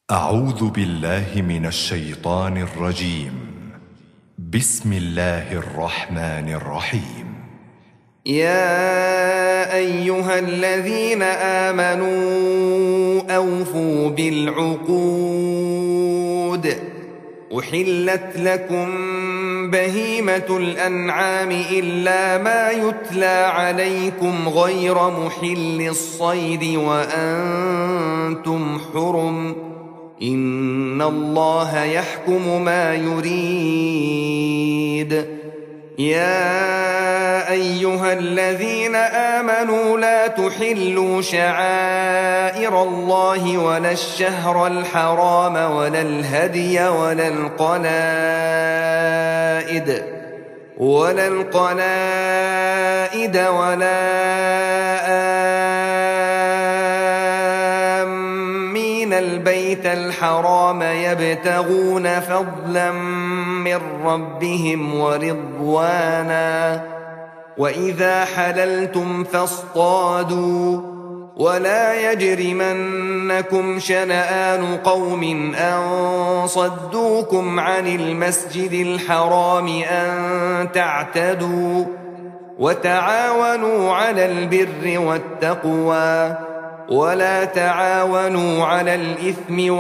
أعوذ بالله من الشيطان الرجيم. بسم الله الرحمن الرحيم. يا أيها الذين آمنوا أوفوا بالعقود أحلت لكم بهيمة الأنعام إلا ما يتلى عليكم غير محل الصيد وأنتم حرم إن الله يحكم ما يريد. يا أيها الذين آمنوا لا تحلوا شعائر الله ولا الشهر الحرام ولا الهدي ولا القلائد ولا آمين البيت الحرام يبتغون فضلا من ربهم ورضوانا وإذا حللتم فاصطادوا ولا يجرمنكم شنآن قوم أن صدوكم عن المسجد الحرام أن تعتدوا وتعاونوا على البر والتقوى ولا تعاونوا على الإثم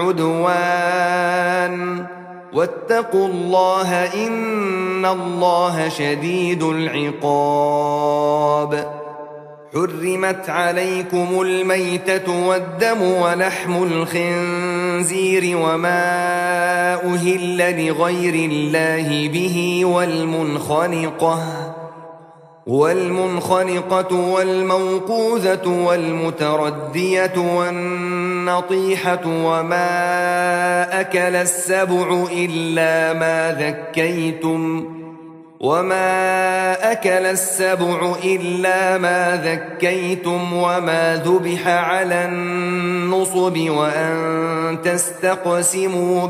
والعدوان واتقوا الله إن الله شديد العقاب. حرمت عليكم الميتة والدم ولحم الخنزير وما أهل لغير الله به والمنخنقة والموقوذة والمتردية والنطيحة وما أكل السبع إلا ما ذكيتم وما ذبح على النصب وأن تستقسموا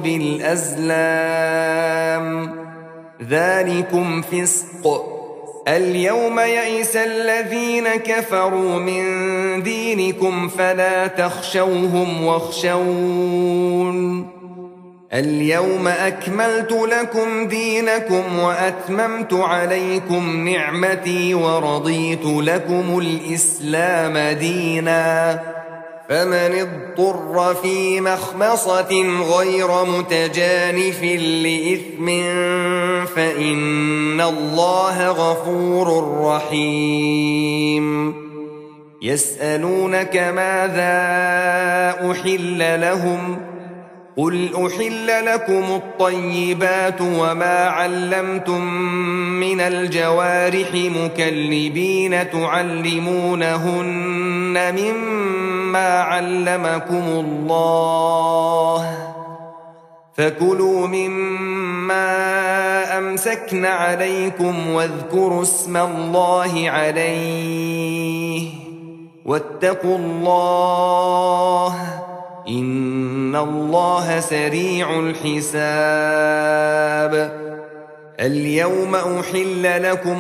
بالأزلام ذلكم فسق. اليوم يئس الذين كفروا من دينكم فلا تخشوهم واخشون اليوم أكملت لكم دينكم وأتممت عليكم نعمتي ورضيت لكم الإسلام دينا فمن اضطر في مخمصة غير متجانف لإثم فإن الله غفور رحيم. يسألونك ماذا أحل لهم قل أحل لكم الطيبات وما علمتم من الجوارح مكلبين تعلمونهن مما علمكم الله فكلوا مما أمسكن عليكم واذكروا اسم الله عليه واتقوا الله إن الله سريع الحساب. اليوم أحل لكم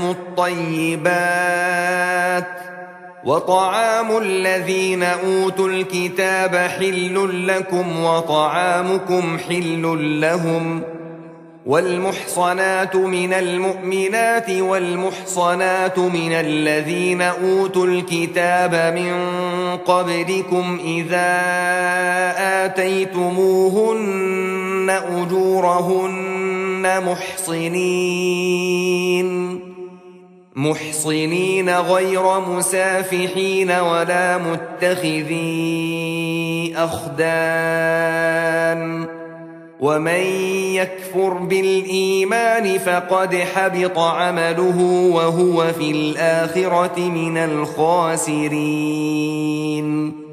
الطيبات وطعام الذين أوتوا الكتاب حل لكم وطعامكم حل لهم والمحصنات من المؤمنات والمحصنات من الذين أوتوا الكتاب من قبلكم إذا آتيتموهن أجورهن محصنين غير مسافحين ولا متخذي أخدان ومن يكفر بالإيمان فقد حبط عمله وهو في الآخرة من الخاسرين.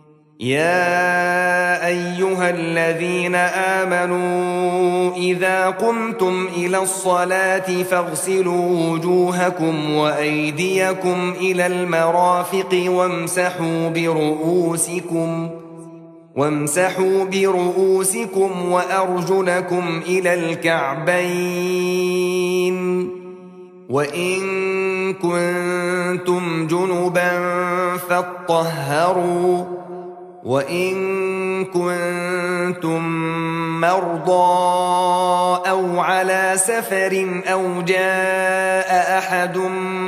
يا أيها الذين آمنوا إذا قمتم إلى الصلاة فاغسلوا وجوهكم وأيديكم إلى المرافق وامسحوا برؤوسكم وأرجلكم إلى الكعبين وإن كنتم جنبا فاطهروا وإن كنتم مرضى أو على سفر أو جاء أحد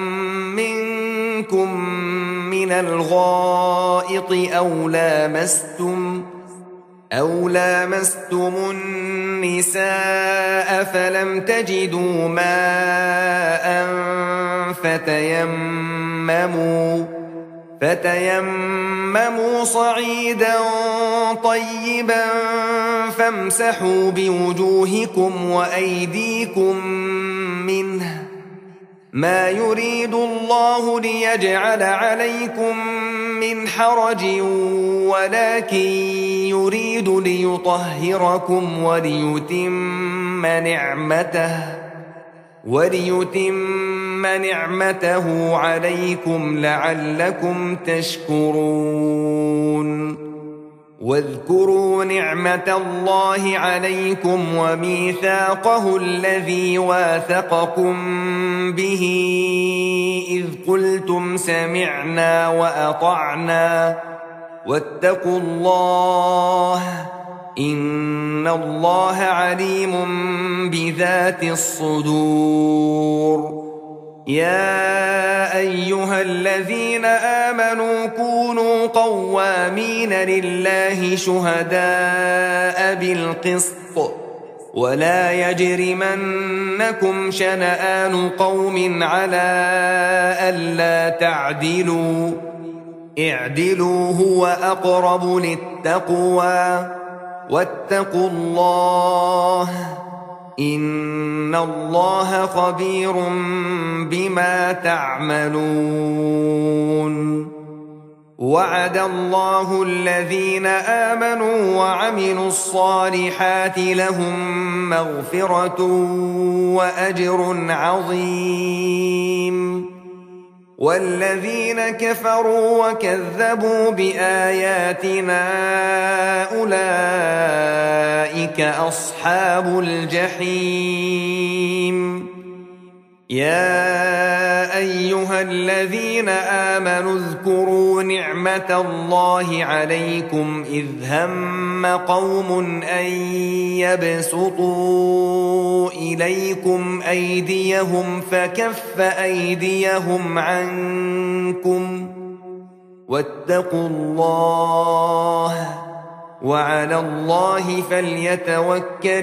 منكم من الغائط أو لامستم النساء فلم تجدوا ماء فتيمموا صعيدا طيبا فامسحوا بوجوهكم وأيديكم منه ما يريد الله ليجعل عليكم من حرج ولكن يريد ليطهركم وليتم نعمته عليكم لعلكم تشكرون واذكروا نعمة الله عليكم وميثاقه الذي واثقكم به إذ قلتم سمعنا وأطعنا واتقوا الله إن الله عليم بذات الصدور يا أيها الذين آمنوا كونوا قوامين لله شهداء بالقسط ولا يجرمنكم شنآن قوم على ألا تعدلوا اعدلوا هو أقرب للتقوى واتقوا الله إن الله خبير بما تعملون وعد الله الذين آمنوا وعملوا الصالحات لهم مغفرة وأجر عظيم والذين كفروا وكذبوا بآياتنا أولئك أصحاب الجحيم يا أيها الذين آمنوا اذكروا نعمة الله عليكم إذ هم قوم أن يبسطوا إليكم أيديهم فكف أيديهم عنكم واتقوا الله وعلى الله فليتوكل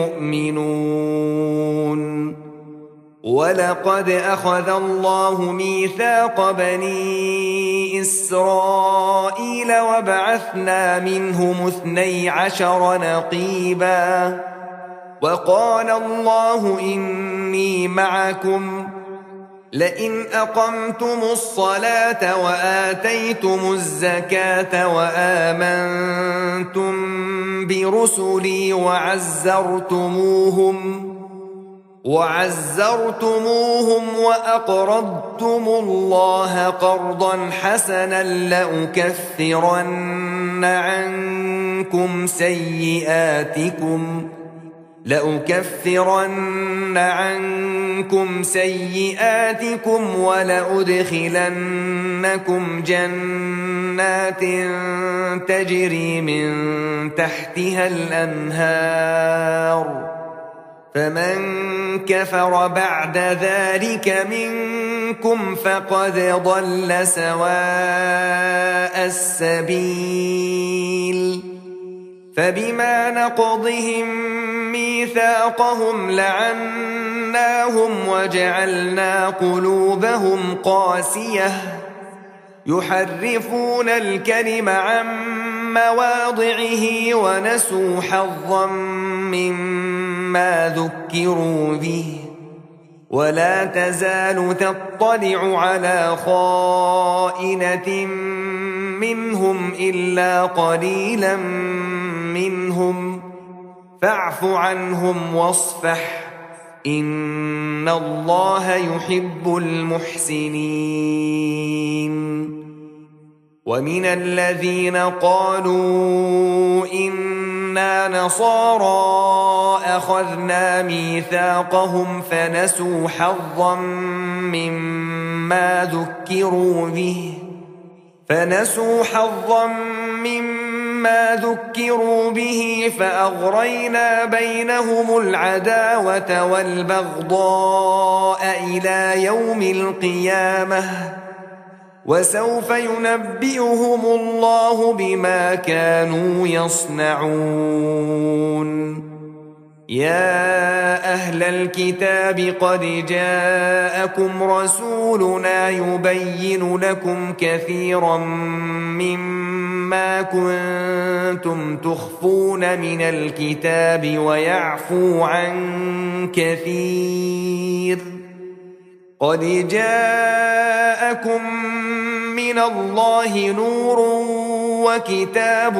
المؤمنون ولقد أخذ الله ميثاق بني إسرائيل وبعثنا منهم 12 نقيبا وقال الله إني معكم لئن أقمتم الصلاة وآتيتم الزكاة وآمنتم برسلي وعزرتموهم وأقرضتم الله قرضا حسنا لأكفرن عنكم سيئاتكم ولأدخلنكم جنات تجري من تحتها الأنهار فمن كفر بعد ذلك منكم فقد ضل سواء السبيل فبما نقضهم ميثاقهم لعناهم وجعلنا قلوبهم قاسية يحرفون الكلم عن مواضعه ونسوا حظا مما ذكروا به ولا تزال تطلع على خائنة منهم إلا قليلا منهم فاعف عنهم واصفح إن الله يحب المحسنين ومن الذين قالوا إنا نصارى أخذنا ميثاقهم فنسوا حظا مما ما ذكروا به فأغرينا بينهم العداوة والبغضاء إلى يوم القيامة وسوف ينبئهم الله بما كانوا يصنعون. يا أهل الكتاب قد جاءكم رسولنا يبين لكم كثيرا مما كنتم تخفون من الكتاب ويعفو عن كثير. قد جاءكم من الله نور وكتاب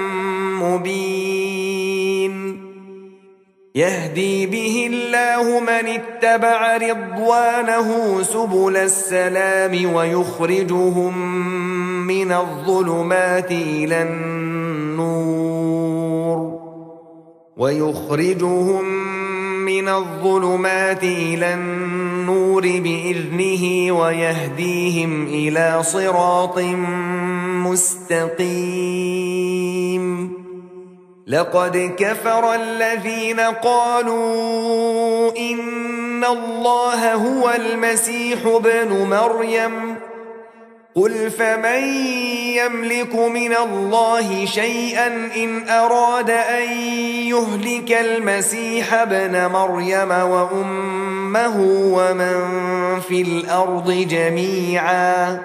مبين يهدي به الله من اتبع رضوانه سبل السلام ويخرجهم من الظلمات إلى النور بإذنه ويهديهم إلى صراط مستقيم. لقد كفر الذين قالوا إن الله هو المسيح ابن مريم قل فمن يملك من الله شيئا إن أراد أن يهلك المسيح ابن مريم وأمه ومن في الأرض جميعا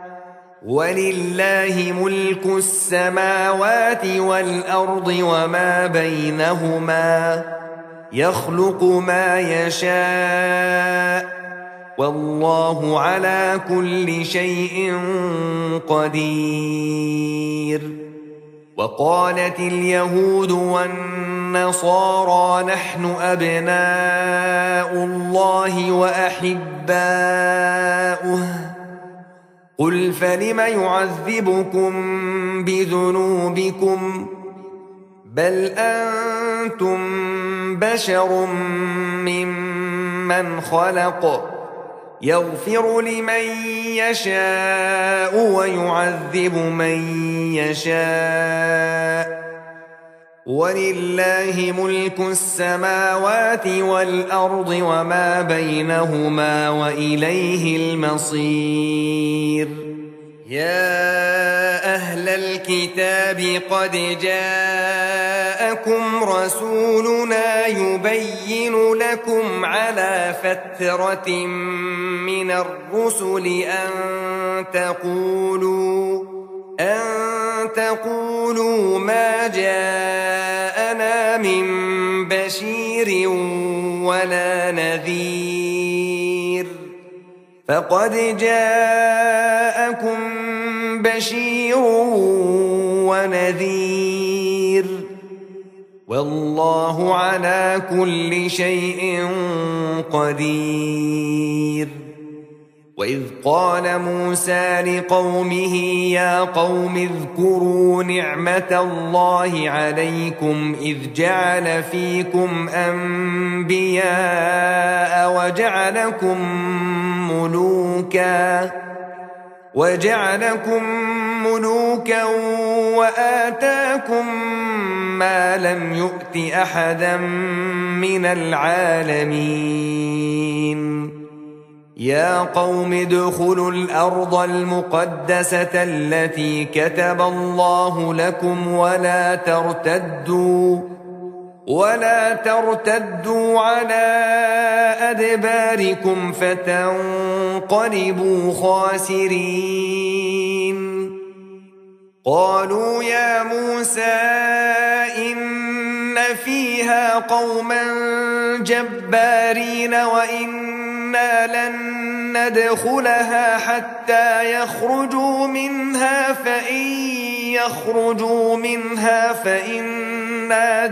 ولله ملك السماوات والأرض وما بينهما يخلق ما يشاء والله على كل شيء قدير. وقالت اليهود والنصارى نحن أبناء الله وأحباؤه قل فلم يعذبكم بذنوبكم بل أنتم بشر ممن خلق يغفر لمن يشاء ويعذب من يشاء ولله ملك السماوات والأرض وما بينهما وإليه المصير. يا أهل الكتاب قد جاءكم رسولنا يبين لكم على فترة من الرسل أن تقولوا ما جاءنا من بشير ولا نذير فقد جاءكم بشير ونذير والله على كل شيء قدير. وإذ قال موسى لقومه يا قوم اذكروا نعمة الله عليكم إذ جعل فيكم أنبياء وجعلكم ملوكا وآتاكم ما لم يؤت أحدا من العالمين. يا قوم ادخلوا الأرض المقدسة التي كتب الله لكم ولا ترتدوا على أدباركم فتنقلبوا خاسرين. قالوا يا موسى إن فيها قوما جبارين وإنا لن ندخلها حتى يخرجوا منها فإن يخرجوا منها فإنا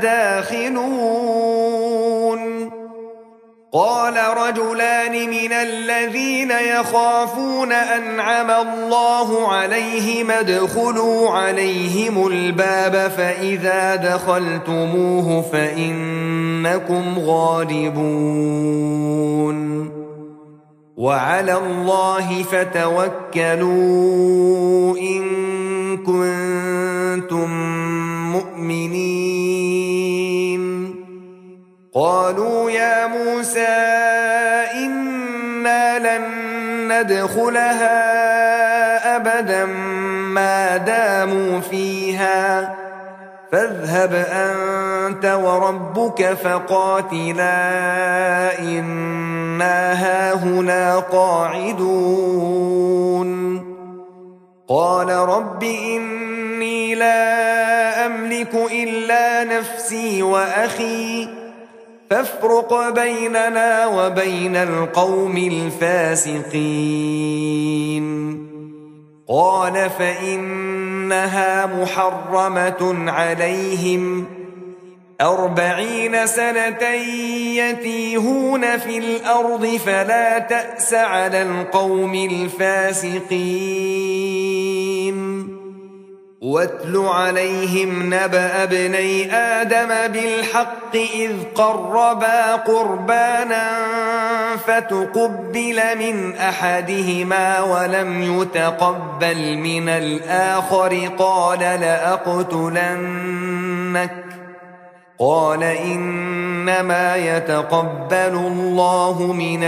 داخلون. قال رجلان من الذين يخافون أنعم الله عليهم ادخلوا عليهم الباب فإذا دخلتموه فإنكم غالبون وعلى الله فتوكلوا إن كنتم كنتم مؤمنين قالوا يا موسى إنا لن ندخلها أبدا ما داموا فيها فاذهب أنت وربك فقاتلا إنا هاهنا قاعدون قال رب إني لا أملك إلا نفسي وأخي فافرق بيننا وبين القوم الفاسقين قال فإنها محرمة عليهم 40 سنة يتيهون في الأرض فلا تأس على القوم الفاسقين واتل عليهم نبأ ابني آدم بالحق إذ قربا قربانا فتقبل من أحدهما ولم يتقبل من الآخر قال لأقتلنك قال إنما يتقبل الله من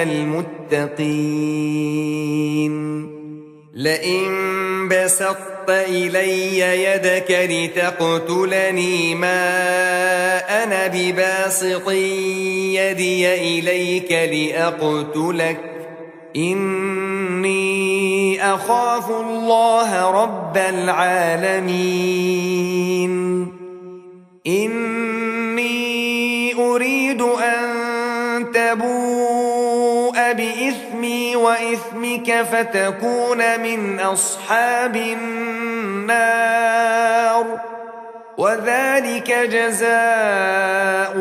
المتقين لئن بسطت إلي يدك لتقتلني ما أنا بباسط يدي إليك لأقتلك إني أخاف الله رب العالمين إني أريد أن تبوء بإثمي وإثمك فتكون من أصحاب النار وذلك جزاء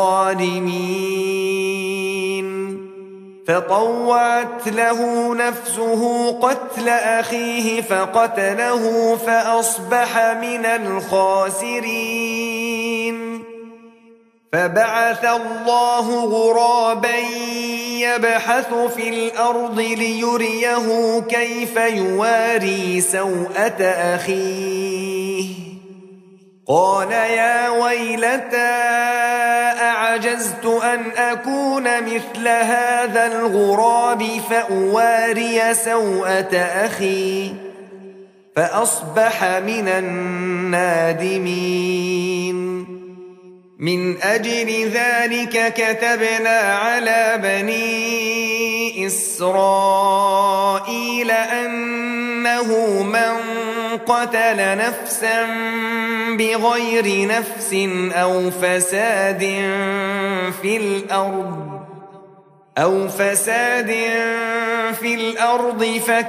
الظالمين فطوعت له نفسه قتل أخيه فقتله فأصبح من الخاسرين فبعث الله غرابا يبحث في الأرض ليريه كيف يواري سوءة أخيه قال يا ويلتى أعجزت أن أكون مثل هذا الغراب فأواري سوءة أخي فأصبح من النادمين من أجل ذلك كتبنا على بني إسرائيل أنه من قتل نفسا بغير نفس أو فساد في الأرض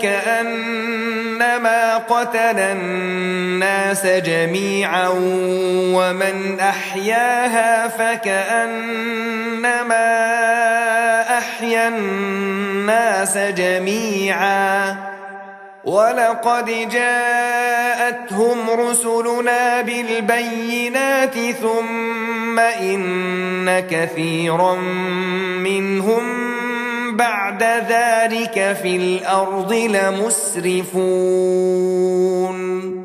فكأنما قتل الناس جميعا ومن أحياها فكأنما أحيا الناس جميعا ولقد جاءتهم رسلنا بالبينات ثم إن كثيرا منهم بعد ذلك في الأرض لمسرفون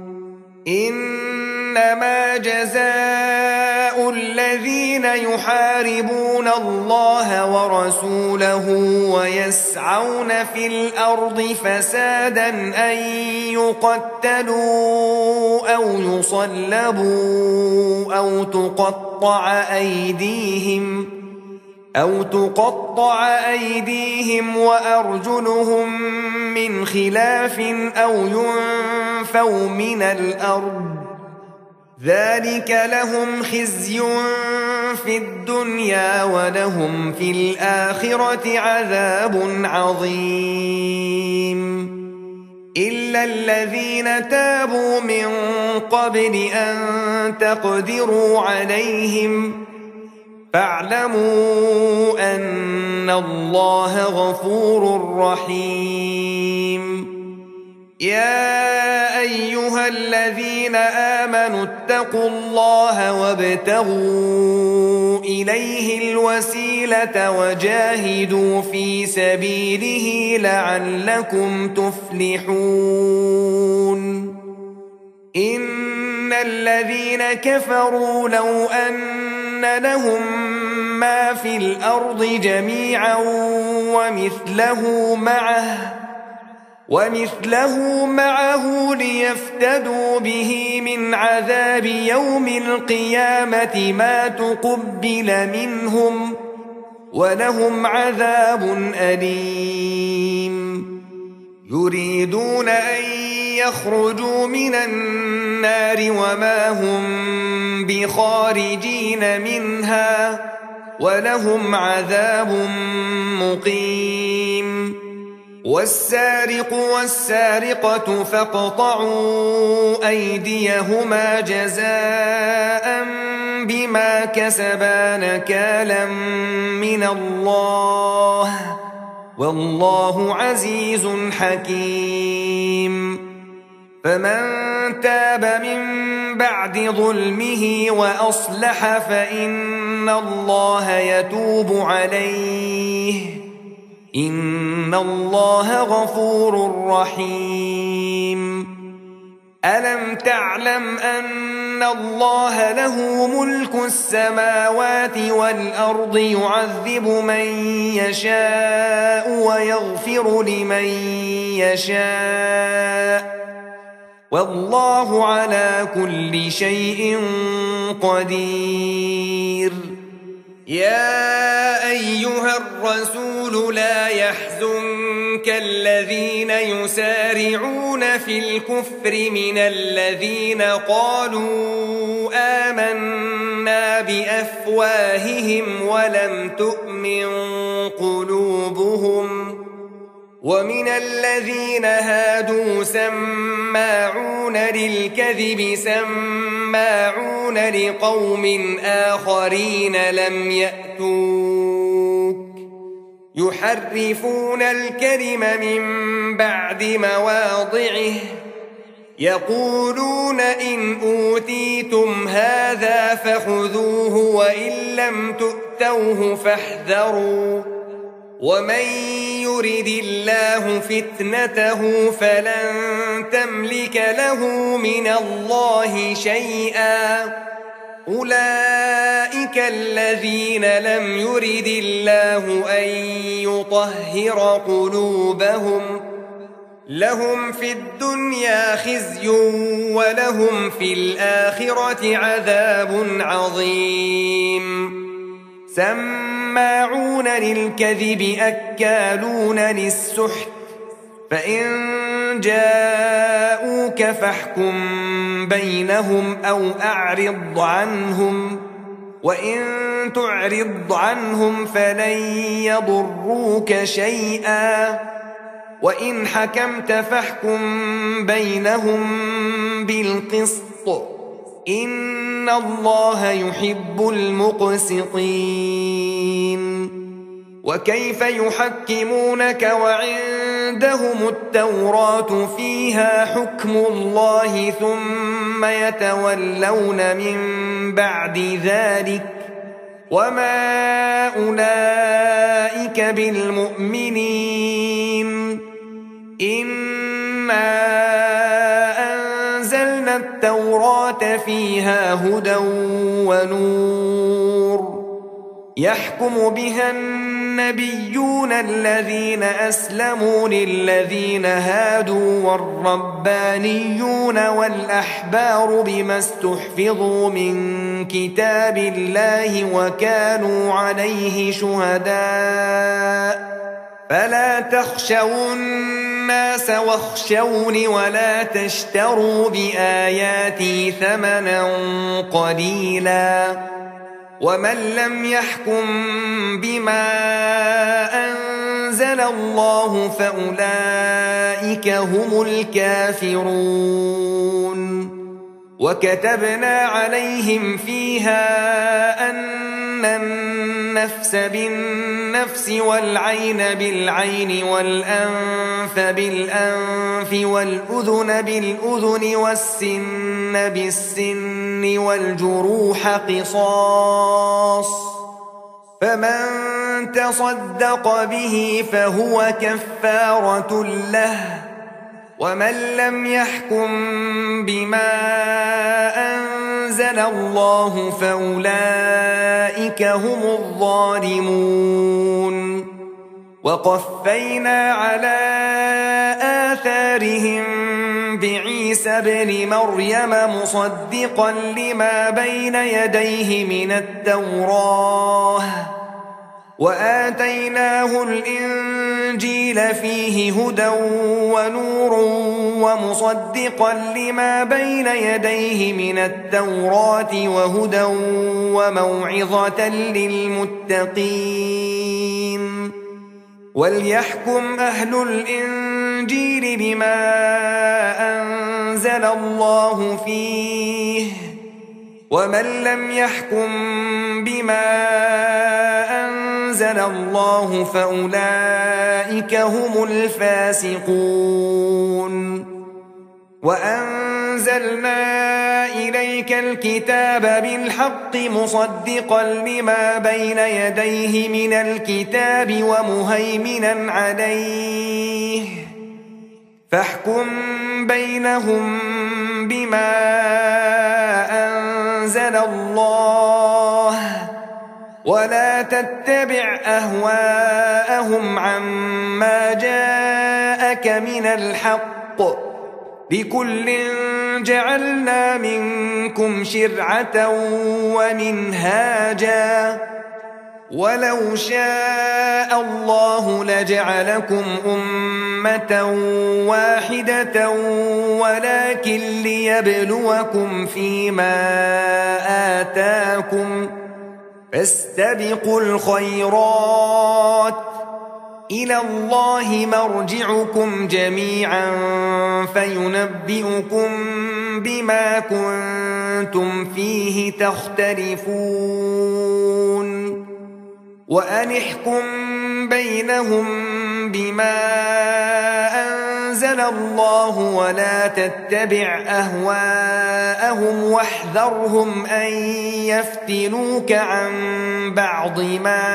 إنما جزاء الذين يحاربون الله ورسوله ويسعون في الأرض فسادا أن يقتلوا أو يصلبوا أو تقطع أيديهم وأرجلهم من خلاف أو ينفوا من الأرض ذلك لهم خزي في الدنيا ولهم في الآخرة عذاب عظيم إلا الذين تابوا من قبل أن تقدروا عليهم فاعلموا أن الله غفور رحيم يا أيها الذين آمنوا اتقوا الله وابتغوا إليه الوسيلة وجاهدوا في سبيله لعلكم تفلحون إن الذين كفروا لو أن لهم ما في الأرض جميعا ومثله معه ليفتدوا به من عذاب يوم القيامة ما تقبل منهم ولهم عذاب أليم يريدون أن يخرجوا من النار وما هم بخارجين منها ولهم عذاب مقيم والسارق والسارقة فاقطعوا أيديهما جزاء بما كسبا نكالا من الله والله عزيز حكيم فمن تاب من بعد ظلمه وأصلح فإن الله يتوب عليه إن الله غفور رحيم ألم تعلم أن الله له ملك السماوات والأرض يعذب من يشاء ويغفر لمن يشاء والله على كل شيء قدير يا أيها الرسول لا يحزنك الذين يسارعون في الكفر من الذين قالوا آمنا بأفواههم ولم تؤمن قلوبهم ومن الذين هادوا سماعون للكذب سماعون لقوم آخرين لم يأتوك يحرفون الكلم من بعد مواضعه يقولون إن أوتيتم هذا فخذوه وإن لم تؤتوه فاحذروا ومن يرد الله فتنته فلن تملك له من الله شيئا أولئك الذين لم يرد الله أن يطهر قلوبهم لهم في الدنيا خزي ولهم في الآخرة عذاب عظيم سماعون للكذب أكالون للسحت فإن جاءوك فاحكم بينهم أو أعرض عنهم وإن تعرض عنهم فلن يضروك شيئا وإن حكمت فاحكم بينهم بالقسط إن الله يحب المقسطين وكيف يحكمونك وعندهم التوراة فيها حكم الله ثم يتولون من بعد ذلك وما أولئك بالمؤمنين إنا أنزلنا التوراة فيها هدى ونور يحكم بها النبيون الذين أسلموا للذين هادوا والربانيون والأحبار بما استحفظوا من كتاب الله وكانوا عليه شهداء فلا تخشوا الناس واخشوني ولا تشتروا بآياتي ثمنا قليلا ومن لم يحكم بما أنزل الله فأولئك هم الكافرون وكتبنا عليهم فيها أن النفس بالنفس والعين بالعين والأنف بالأنف والأذن بالأذن والسن بالسن والجروح قصاص فمن تصدق به فهو كفارة له ومن لم يحكم بما أنزل الله فأولئك هم الظالمون وقفينا على آثارهم بعيسى ابن مريم مصدقا لما بين يديه من التوراة وآتيناه الإنجيل فيه هدى ونور ومصدقا لما بين يديه من التوراة وهدى وموعظة للمتقين وليحكم أهل الإنجيل بما أنزل الله فيه ومن لم يحكم بما أنزل الله فأولئك هم الفاسقون وأنزلنا إليك الكتاب بالحق مصدقا لما بين يديه من الكتاب ومهيمنا عليه فاحكم بينهم بما أنزل الله ولا تتبع أهواءهم عما جاءك من الحق لكل جعلنا منكم شرعة ومنهاجا ولو شاء الله لجعلكم أمة واحدة ولكن ليبلوكم فيما آتاكم فاستبقوا الخيرات إلى الله مرجعكم جميعا فينبئكم بما كنتم فيه تختلفون وأن احكم بينهم بما أنزل الله ولا تتبع أهواءهم واحذرهم أن يفتنوك عن بعض ما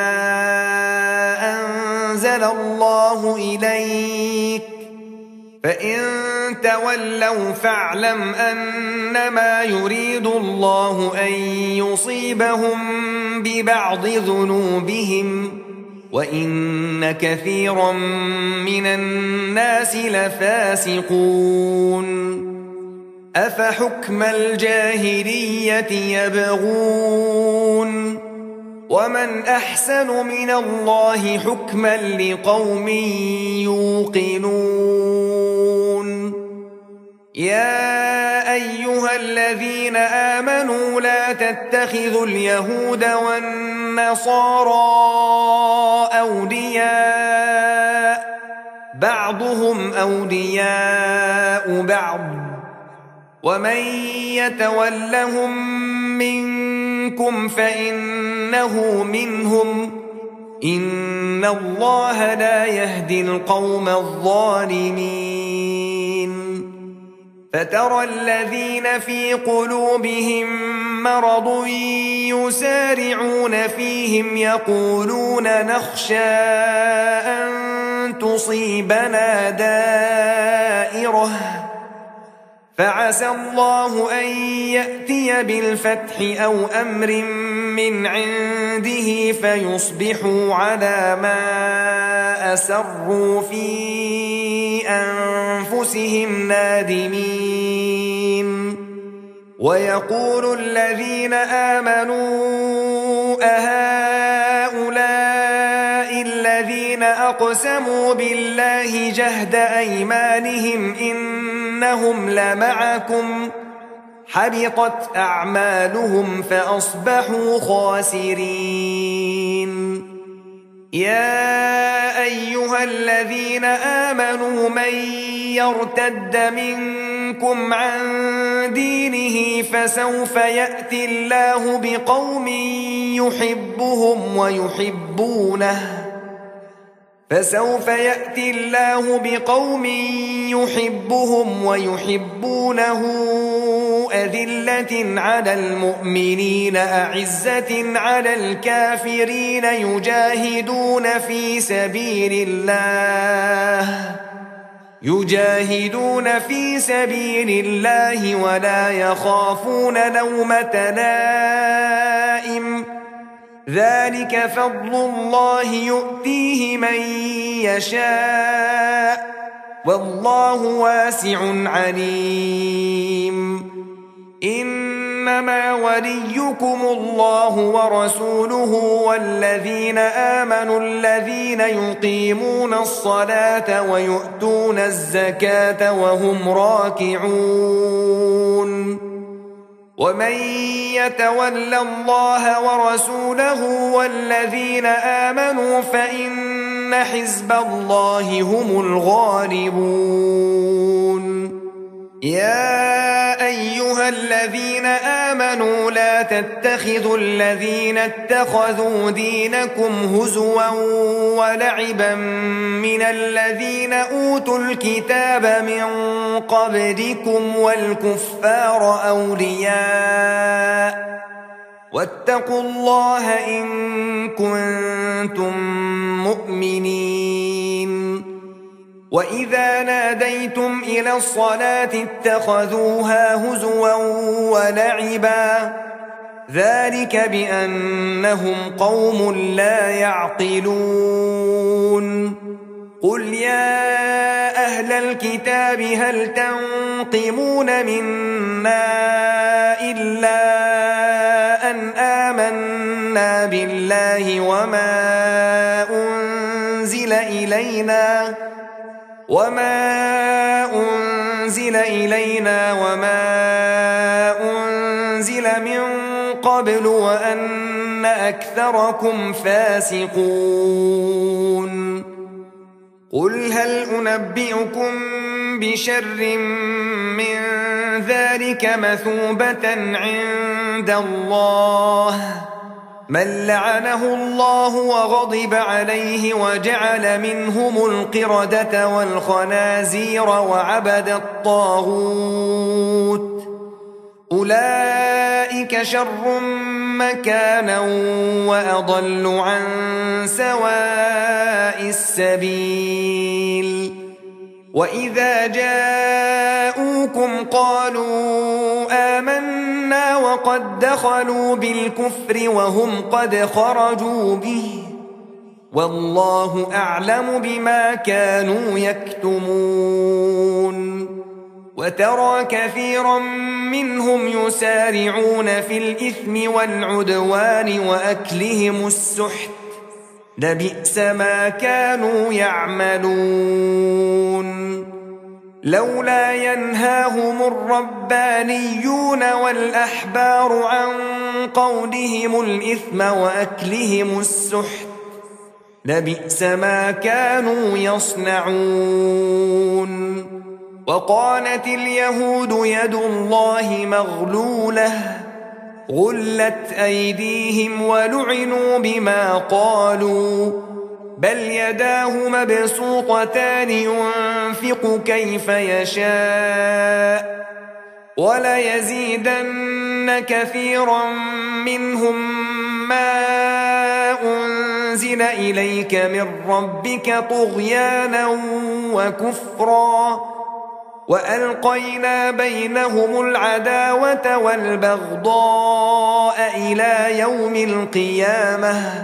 أنزل الله إليك فإن تولوا فاعلم أنما يريد الله أن يصيبهم ببعض ذنوبهم وإن كثيرا من الناس لفاسقون أفحكم الجاهلية يبغون ومن أحسن من الله حكما لقوم يوقنون يا أيها الذين آمنوا لا تتخذوا اليهود والنصارى أولياء بعضهم أولياء بعض ومن يتولهم منكم فإنه منهم إن الله لا يهدي القوم الظالمين فترى الذين في قلوبهم مرض يسارعون فيهم يقولون نخشى أن تصيبنا دائرة فعسى الله أن يأتي بالفتح أو أمر من عنده فيصبحوا على ما أسروا في أنفسهم نادمين ويقول الذين آمنوا أهؤلاء الذين أقسموا بالله جهد أيمانهم إنهم لمعكم حبطت أعمالهم فأصبحوا خاسرين يا أيها الذين آمنوا من يرتد منكم عن دينه فسوف يأتي الله بقوم يحبهم ويحبونه أذلة على المؤمنين أعزة على الكافرين يجاهدون في سبيل الله يجاهدون في سبيل الله ولا يخافون لومة لائم ذلك فضل الله يؤتيه من يشاء والله واسع عليم إنما وليكم الله ورسوله والذين آمنوا الذين يقيمون الصلاة ويؤتون الزكاة وهم راكعون ومن يتول الله ورسوله والذين آمنوا فإن حزب الله هم الغالبون يا أيها الذين آمنوا لا تتخذوا الذين اتخذوا دينكم هزوا ولعبا من الذين أوتوا الكتاب من قبلكم والكفار أولياء واتقوا الله إن كنتم مؤمنين وإذا ناديتم إلى الصلاة اتخذوها هزوا ولعبا ذلك بأنهم قوم لا يعقلون قل يا أهل الكتاب هل تنقمون منا إلا أن آمنا بالله وما أنزل إلينا وما أنزل من قبل وأن أكثركم فاسقون قل هل أنبئكم بشر من ذلك مثوبة عند الله من لعنه الله وغضب عليه وجعل منهم القردة والخنازير وعبد الطاغوت أولئك شر مكانا وأضل عن سواء السبيل وإذا جاءوكم قالوا آمنا وقد دخلوا بالكفر وهم قد خرجوا به والله أعلم بما كانوا يكتمون وترى كثيرا منهم يسارعون في الإثم والعدوان وأكلهم السحت لبئس ما كانوا يعملون لولا ينهاهم الربانيون والأحبار عن قولهم الإثم وأكلهم السحت لبئس ما كانوا يصنعون وقالت اليهود يد الله مغلولة غلت أيديهم ولعنوا بما قالوا بل يداه مبسوطتان ينفق كيف يشاء وليزيدن كثيرا منهم ما أنزل إليك من ربك طغيانا وكفرا وألقينا بينهم العداوة والبغضاء إلى يوم القيامة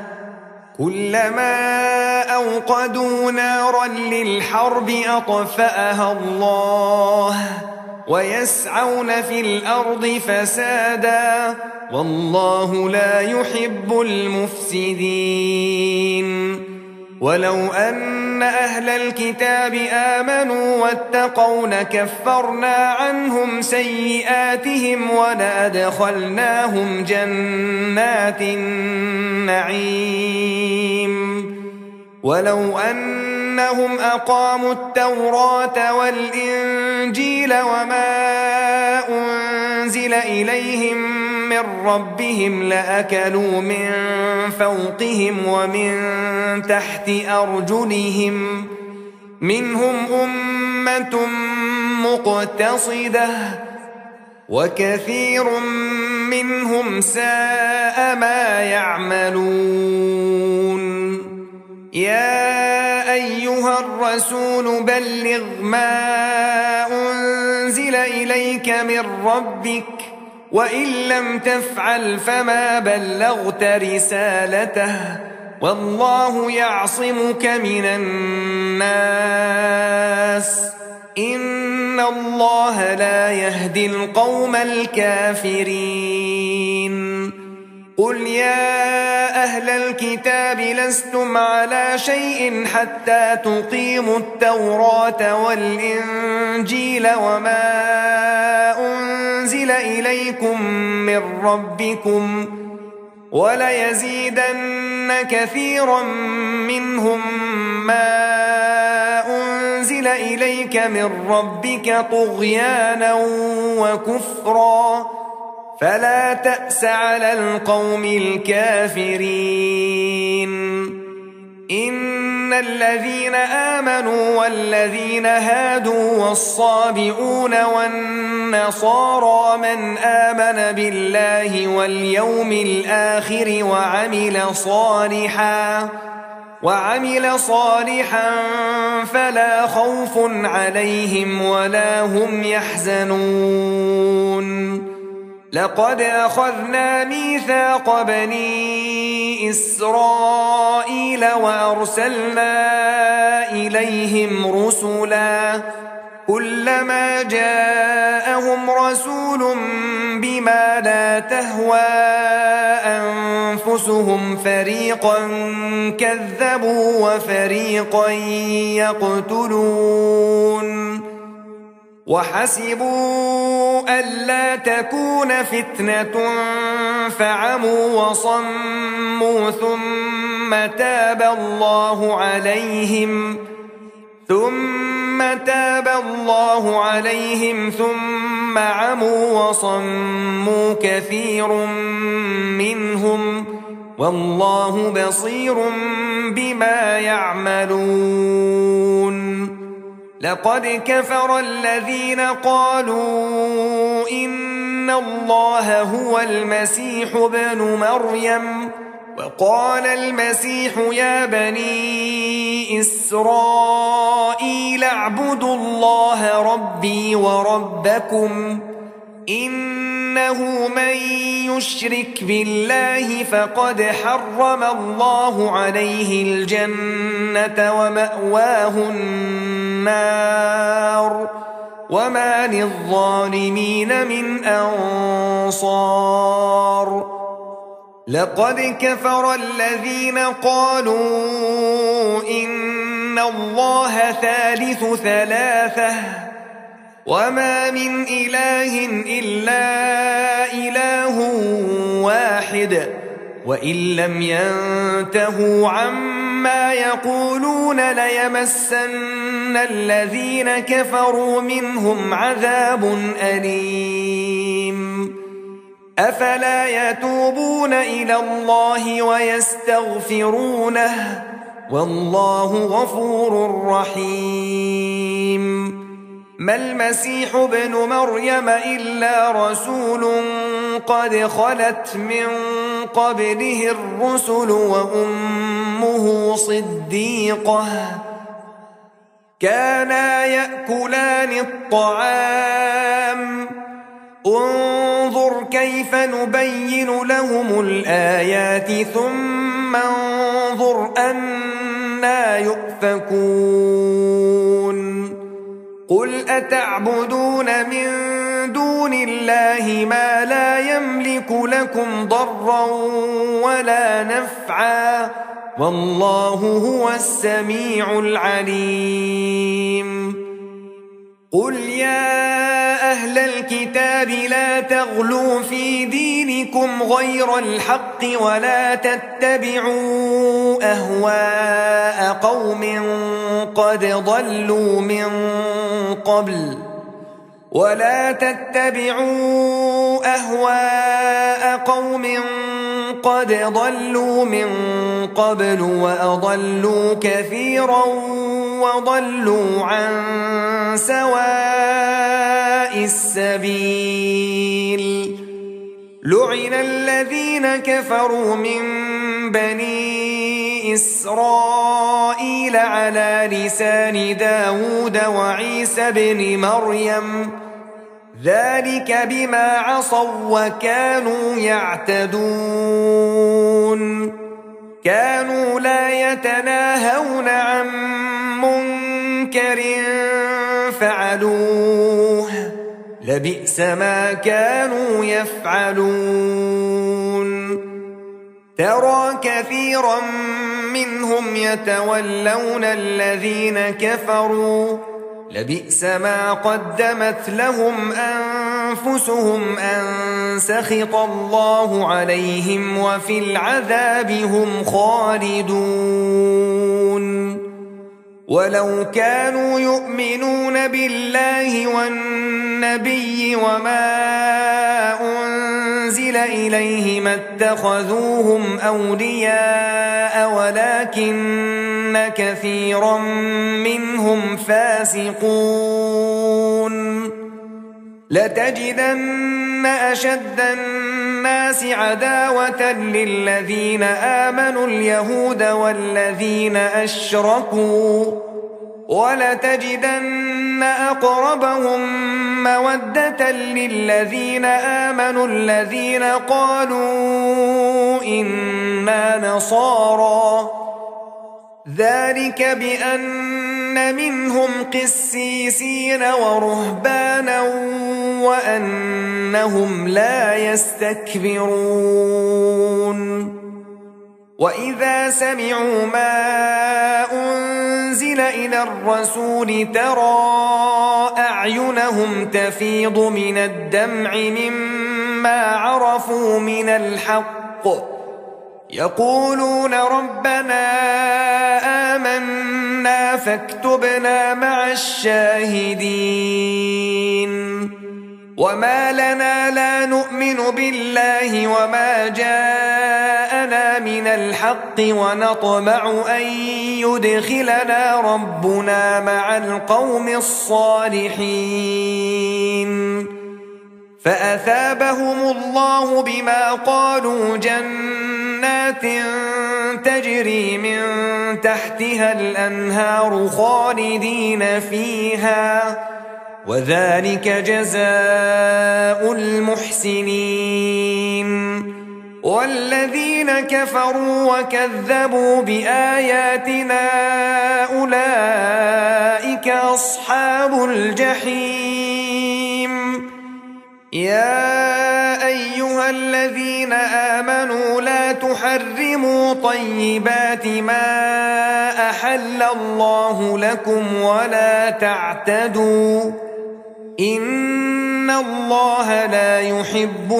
كلما أوقدوا نارا للحرب أطفأها الله ويسعون في الأرض فسادا والله لا يحب المفسدين ولو أن أهل الكتاب آمنوا واتقوا لكفرنا عنهم سيئاتهم ولأدخلناهم جنات النعيم ولو أنهم أقاموا التوراة والإنجيل وما أنزل إليهم من ربهم لأكلوا من فوقهم ومن تحت أرجلهم منهم أمة مقتصدة وكثير منهم ساء ما يعملون يا أيها الرسول بلغ ما أنزل إليك من ربك وإن لم تفعل فما بلغت رسالته والله يعصمك من الناس إن الله لا يهدي القوم الكافرين قل يا أهل الكتاب لستم على شيء حتى تقيموا التوراة والإنجيل وما أنزل إليكم من ربكم وليزيدن كثيرا منهم ما أنزل إليك من ربك طغيانا وكفرا فلا تأس على القوم الكافرين إن الذين آمنوا والذين هادوا والصابئون والنصارى من آمن بالله واليوم الآخر وعمل صالحا فلا خوف عليهم ولا هم يحزنون لقد أخذنا ميثاق بني إسرائيل وأرسلنا إليهم رسلا كلما جاءهم رسول بما لا تهوى أنفسهم فريقا كذبوا وفريقا يقتلون وحسبوا ألا تكون فتنة فعموا وصموا ثم تاب الله عليهم ثم عموا وصموا كثير منهم والله بصير بما يعملون لقد كفر الذين قالوا إن الله هو المسيح ابن مريم وقال المسيح يا بني إسرائيل اعبدوا الله ربي وربكم إنه من يشرك بالله فقد حرم الله عليه الجنة ومأواه النار وما للظالمين من أنصار لقد كفر الذين قالوا إن الله ثالث ثلاثة وما من إله إلا إله واحد وإن لم ينتهوا عما يقولون ليمسن الذين كفروا منهم عذاب أليم أفلا يتوبون إلى الله ويستغفرونه والله غفور رحيم ما المسيح ابن مريم إلا رسول قد خلت من قبله الرسل وأمه صديقة كانا يأكلان الطعام انظر كيف نبين لهم الآيات ثم انظر أنا يؤفكون قل أتعبدون من دون الله ما لا يملك لكم ضرا ولا نفعا والله هو السميع العليم قل يا أهل الكتاب لا تغلوا في دينكم غير الحق ولا تتبعوا أهواء قوم قد ضلوا من قبل وأضلوا كثيرا وضلوا عن سواء السبيل لعن الذين كفروا من بني إسرائيل على لسان داود وعيسى بن مريم ذلك بما عصوا وكانوا يعتدون كانوا لا يتناهون عن منكر فعلوه لبئس ما كانوا يفعلون ترى كثيرا منهم يتولون الذين كفروا لبئس ما قدمت لهم أنفسهم أن سخط الله عليهم وفي العذاب هم خالدون ولو كانوا يؤمنون بالله والنبي وما أنزل إليه ما اتخذوهم أولياء ولكن كثيرا منهم فاسقون لتجدن أشد الناس عداوة للذين آمنوا اليهود والذين أشركوا ولتجدن أقربهم مودة للذين آمنوا الذين قالوا إنا نصارى ذلك بأن منهم قسيسين ورهبانا وأنهم لا يستكبرون وإذا سمعوا ما أنزل إلى الرسول ترى أعينهم تفيض من الدمع مما عرفوا من الحق يقولون ربنا آمنا فاكتبنا مع الشاهدين وما لنا لا نؤمن بالله وما جاءنا من الحق ونطمع أن يدخلنا ربنا مع القوم الصالحين فأثابهم الله بما قالوا جنات تجري من تحتها الأنهار خالدين فيها وذلك جزاء المحسنين والذين كفروا وكذبوا بآياتنا أولئك أصحاب الجحيم يا أيها الذين آمنوا لا تحرموا طيبات ما أحل الله لكم ولا تعتدوا إن الله لا يحب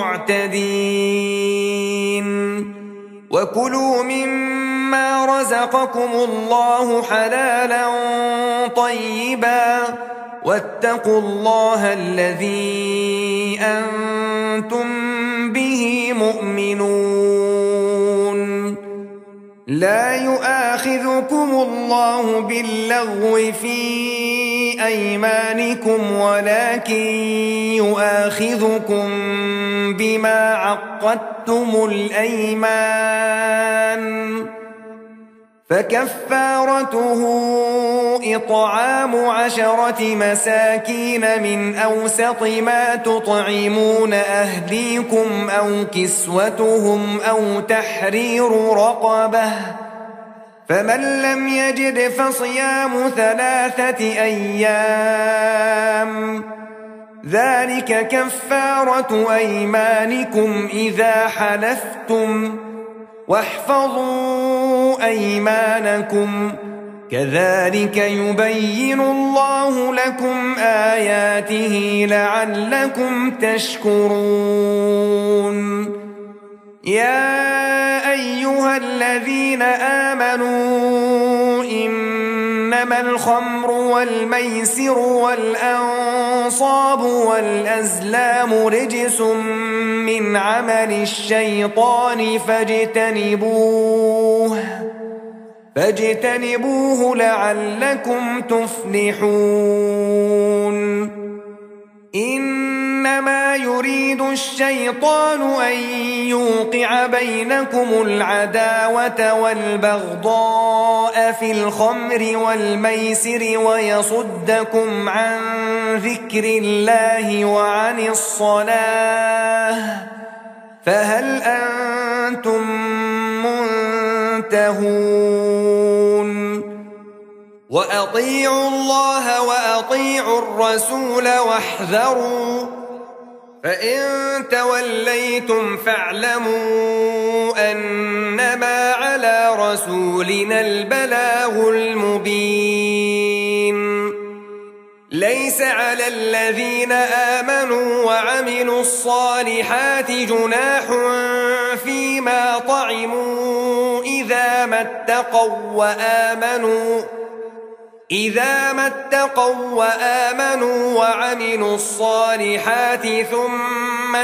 المعتدين وكلوا مما رزقكم الله حلالا طيبا واتقوا الله الذي أنتم به مؤمنون لا يؤاخذكم الله باللغو في أيمانكم ولكن يؤاخذكم بما عقدتم الأيمان فكفارته إطعام 10 مساكين من أوسط ما تطعمون أهليكم أو كسوتهم أو تحرير رقبة فمن لم يجد فصيام 3 أيام ذلك كفارة أيمانكم إذا حلفتم واحفظوا أيمانكم كذلك يبين الله لكم آياته لعلكم تشكرون يا أيها الذين آمنوا إنما الخمر والميسر والأنصاب والأزلام رجس من عمل الشيطان فاجتنبوه لعلكم تفلحون إنما يريد الشيطان أن يوقع بينكم العداوة والبغضاء في الخمر والميسر ويصدكم عن ذكر الله وعن الصلاة فهل أنتم منتهون وأطيعوا الله وأطيعوا الرسول واحذروا فإن توليتم فاعلموا أنما على رسولنا البلاغ المبين ليس على الذين آمنوا وعملوا الصالحات جناح فيما طعموا إذا ما اتقوا وآمنوا وعملوا الصالحات ثم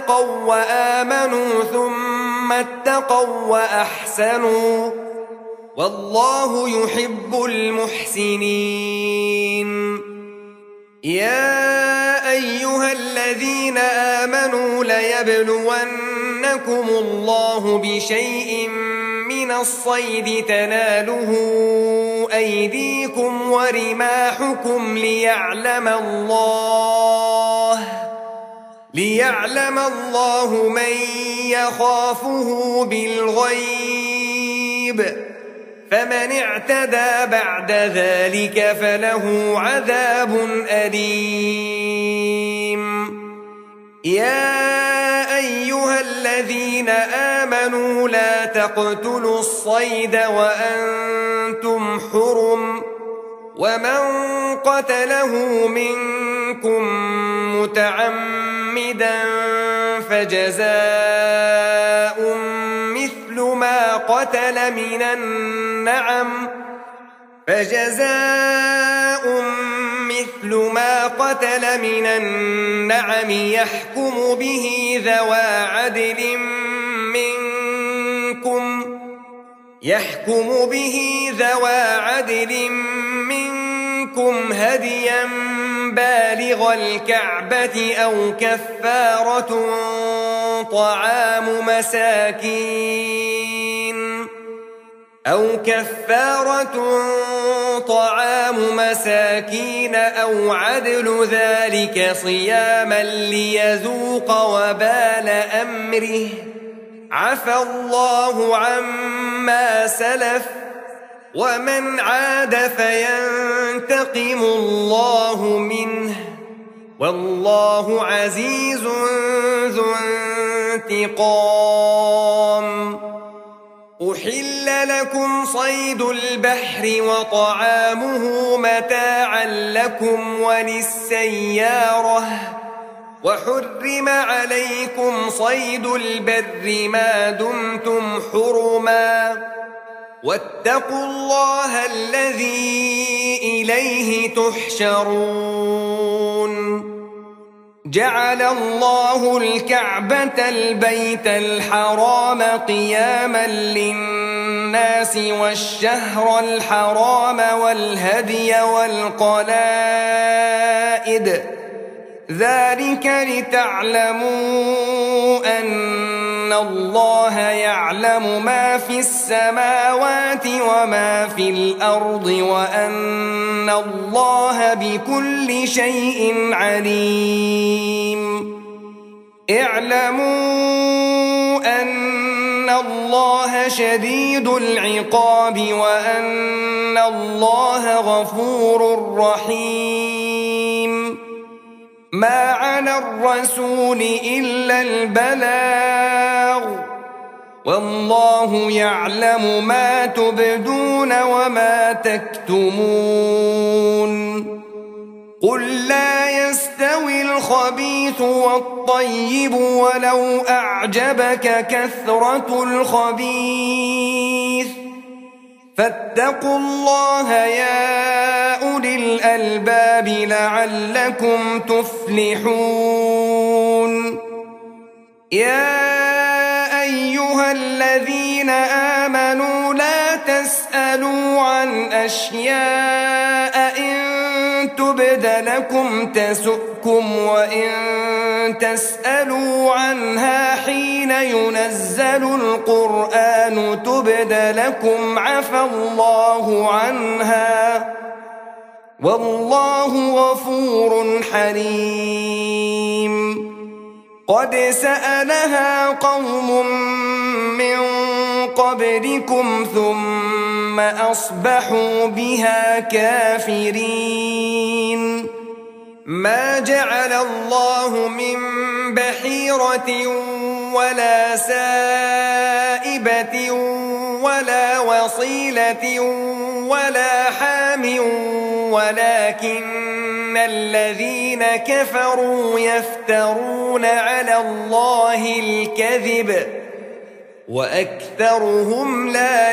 اتقوا وأحسنوا والله يحب المحسنين يا أيها الذين آمنوا ليبلونكم الله بشيء من الصيد تناله أيديكم ورماحكم ليعلم الله من يخافه بالغيب فمن اعتدى بعد ذلك فله عذاب أليم يا أيها الذين آمنوا لا تقتلوا الصيد وأنتم حرم ومن قتله منكم متعمدا فجزاء مثل ما قتل من النعم يحكم به ذوى عدل منكم هديا بالغ الكعبة أو كفارة طعام مساكين أو عدل ذلك صياما ليذوق وبال أمره عفى الله عما سلف ومن عاد فينتقم الله منه والله عزيز ذو انتقام أحل لكم صيد البحر وطعامه متاعا لكم وللسيارة وحرم عليكم صيد البر ما دمتم حرما واتقوا الله الذي إليه تحشرون جعل الله الكعبة البيت الحرام قياما للناس والشهر الحرام والهدي والقلائد ذلك لتعلموا أن الله يعلم ما في السماوات وما في الأرض وأن الله بكل شيء عليم اعلموا أن الله شديد العقاب وأن الله غفور رحيم ما على الرسول إلا البلاغ والله يعلم ما تبدون وما تكتمون قل لا يستوي الخبيث والطيب ولو أعجبك كثرة الخبيث فاتقوا الله يا أولي الألباب لعلكم تفلحون يا أيها الذين آمنوا لا تسألوا عن أشياء إن تبد تبد لكم تسؤكم وإن تسألوا عنها حين ينزل القرآن تبد لكم عفى الله عنها والله غفور حليم. قد سألها قوم من قبلكم ثم أصبحوا بها كافرين. ما جعل الله من بحيرة ولا سائبة ولا وصيلة ولا حام ولكن الذين كفروا يفترون على الله الكذب وأكثرهم لا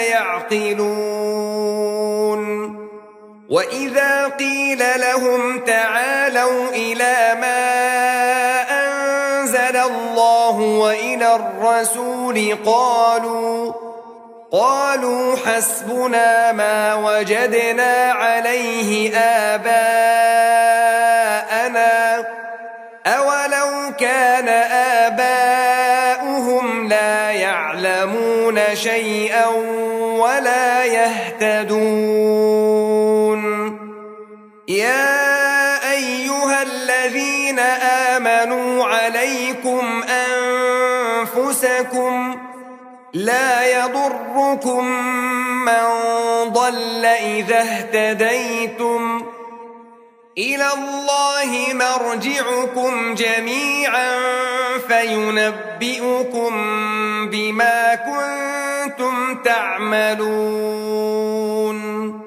يعقلون. وإذا قيل لهم تعالوا إلى ما أنزل الله وإلى الرسول قالوا حسبنا ما وجدنا عليه آباءنا أولو كان آباؤهم لا يعلمون شيئا ولا يهتدون. يا أيها الذين آمنوا عليكم أنفسكم لا يضركم من ضل إذا اهتديتم إلى الله مرجعكم جميعا فينبئكم بما كنتم تعملون.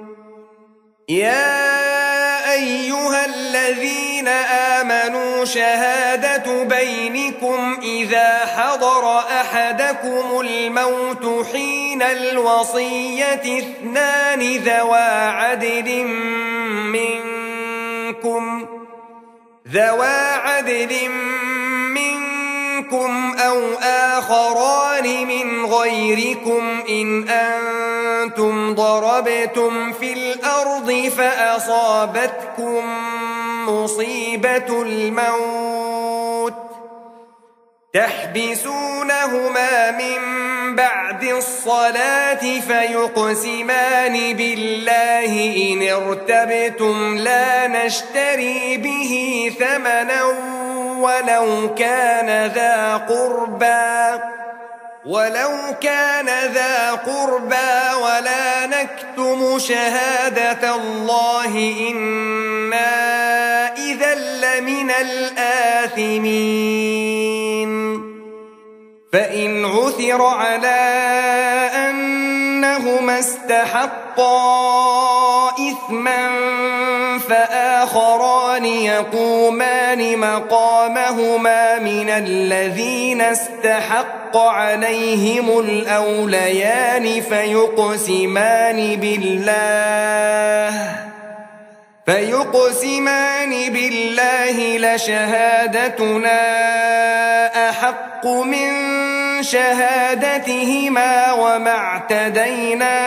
يا أيها الذين آمنوا شهادة بينكم إذا حضر أحدكم الموت حين الوصية اثنان ذوى عدل منكم أو آخران من غيركم إن أنتم ضربتم في الأرض فأصابتكم مصيبة الموت تحبسونهما من بعد الصلاة فيقسمان بالله إن ارتبتم لا نشتري به ثمنا ولو كان ذا قربى ولا نكتم شهادة الله إنا إذا لمن الآثمين. فإن عثر على أنهما استحقا إثما فآخران يقومان مقامهما من الذين استحق عليهم الأوليان فيقسمان بالله لشهادتنا أحق من شهادتهما وما اعتدينا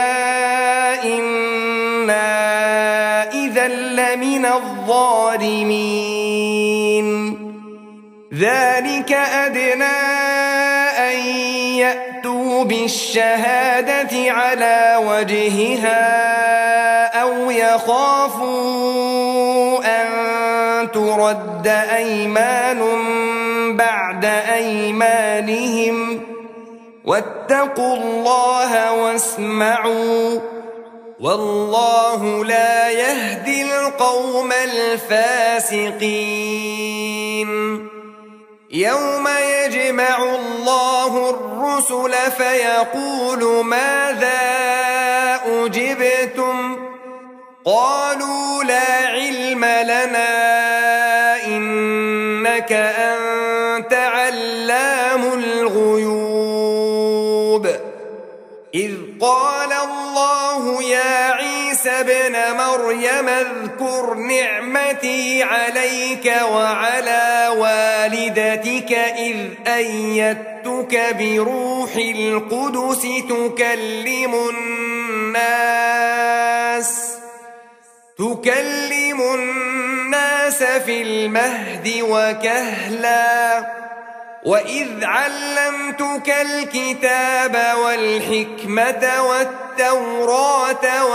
إنا إذا لمن الظالمين. ذلك أدنى أن يأتوا بالشهادة على وجهها أو يخافوا أن ترد أيمان بعد أيمانهم واتقوا الله واسمعوا والله لا يهدي القوم الفاسقين. يوم يجمع الله الرسل فيقول ماذا أجبتم قالوا لا علم لنا إنك أنت علام الغيوب. إذ قال الله يا عيسى ابن مريم اذكر نعمتي عليك وعلى والدتك إذ أيدتك بروح القدس تكلم الناس في المهد وكهلا وإذ علمتك الكتاب والحكمة والتوراة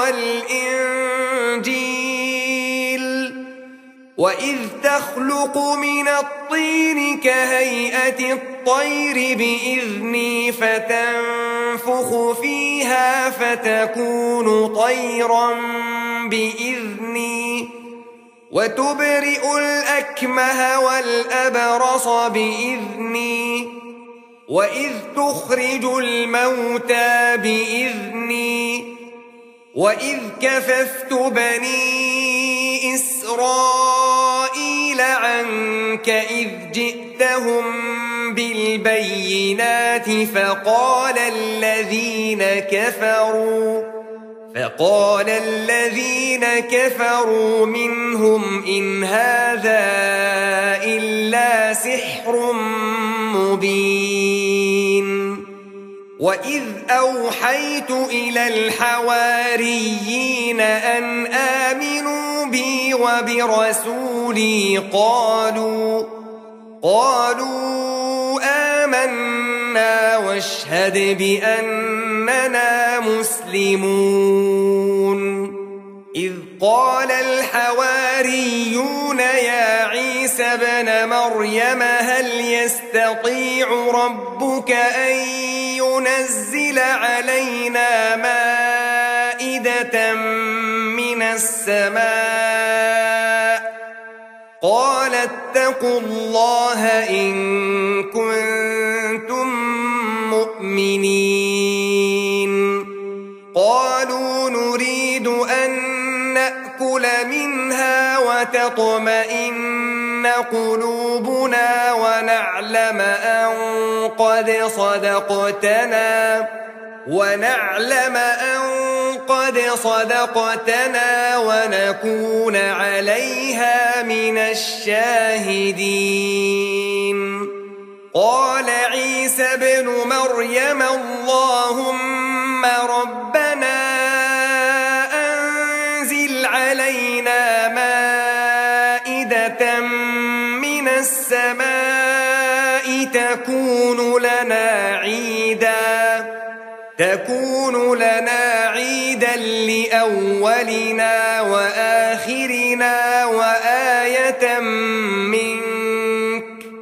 والإنجيل وإذ تخلق من الطين كهيئة الطير بإذني فتنفخ فيها فتكون طيرا بإذني وتبرئ الأكمه والأبرص بإذني وإذ تخرج الموتى بإذني وإذ كففت بني إسرائيل عنك إذ جئتهم بالبينات فقال الذين كفروا منهم إن هذا إلا سحر مبين وإذ أوحيت إلى الحواريين أن آمنوا بي وبرسولي قالوا آمنا واشهد بأننا مسلمون إذ قال الحواريون يا عيسى ابن مريم هل يستطيع ربك أن ينزل علينا مائدة من السماء قال اتقوا الله إن كنتم مؤمنين قالوا نريد أن نأكل منها وتطمئن قلوبنا ونعلم أن قد صدقتنا ونكون عليها من الشاهدين قال عيسى ابن مريم اللهم ربنا أنزل علينا مائدة من السماء تكون لنا عيدا لأولنا وآخرنا وآية منك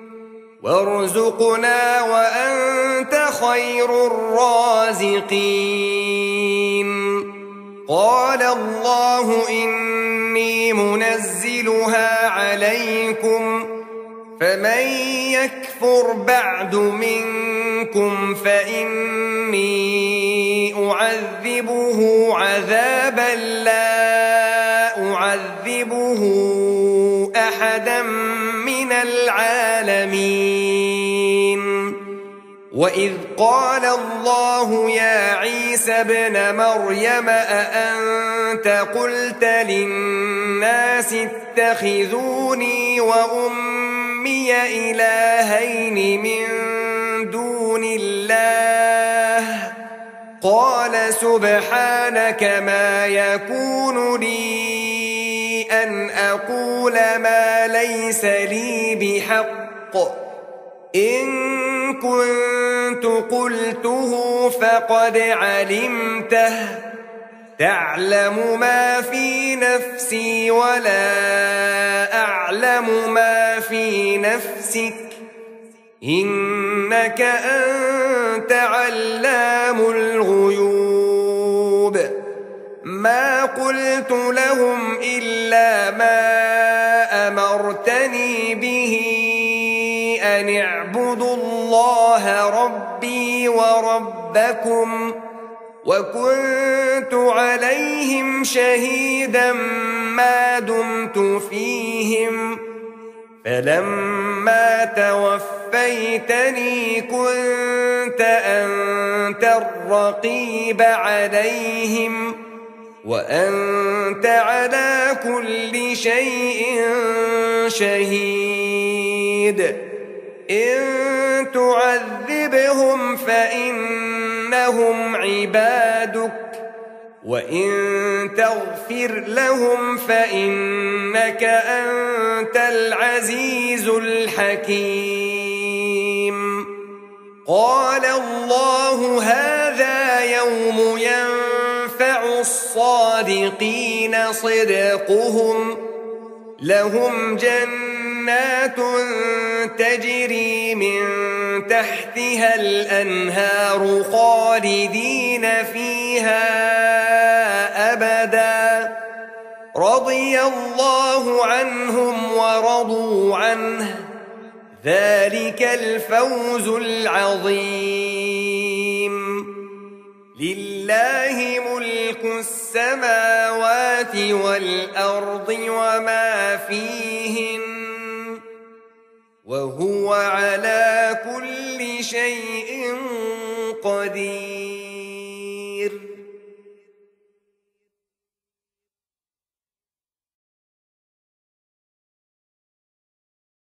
وارزقنا وأنت خير الرازقين قال الله إني منزلها عليكم فمن يكفر بعد منكم فإني أعذبه عذابا لا أعذبه أحدا من العالمين وإذ قال الله يا عيسى ابن مريم أأنت قلت للناس اتخذوني وأمي إلهين من دون الله قال سبحانك ما يكون لي أن أقول ما ليس لي بحق إن كنت قلته فقد علمته تعلم ما في نفسي ولا أعلم ما في نفسك إنك أنت علام الغيوب ما قلت لهم إلا ما أمرتني به أن اعبدوا الله ربي وربكم وكنت عليهم شهيدا ما دمت فيهم فلما توفيتني كنت أنت الرقيب عليهم وأنت على كل شيء شهيد إن تعذبهم فإنهم عبادك وإن تغفر لهم فإنك أنت العزيز الحكيم. قال الله هذا يوم ينفع الصادقين صدقهم، لهم جنات تجري من تحتها الأنهار خالدين فيها أبدا، رضي الله عنهم ورضوا عنه، ذلك الفوز العظيم. لله ملك السماوات والأرض وما فيهن، وهو على كل شيء قدير.